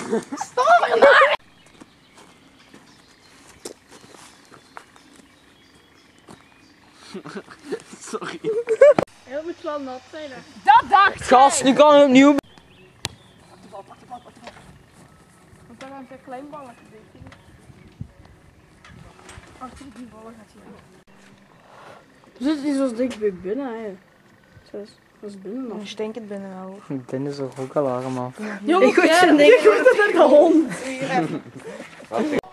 Stop ernaar! Sorry. Heel moet wel nat zijn. Dat dacht ik! Gast, nu kan hij opnieuw. Want dan heb je een klein balletje. Achter die ballen gaat hij Zit iets als dik bij binnen, hè. Zoals binnen nog. Dan stinkt het binnen wel. Binnen is er ook al arm af. Jongen, ik weet het niet. Ik weet het naar de hond.